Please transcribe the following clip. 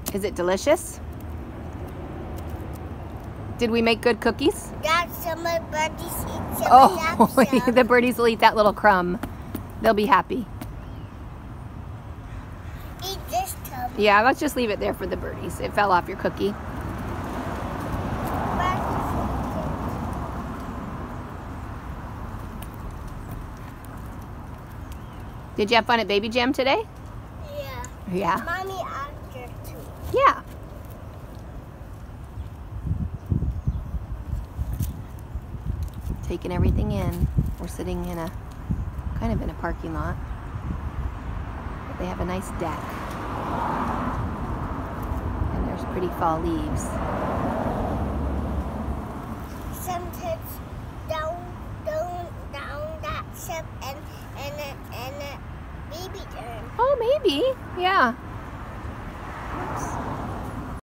Is it delicious? Did we make good cookies? Dad, some of the birdies eat some Oh, of that. the birdies will eat that little crumb. They'll be happy. Eat this tub. Yeah, let's just leave it there for the birdies. It fell off your cookie. Did you have fun at Baby Jam today? Yeah. Yeah. Mommy after too. Yeah. Taking everything in. We're sitting in a kind of in a parking lot. But they have a nice deck. And there's pretty fall leaves. Some kids down that ship and a baby turn. Oh, maybe. Yeah.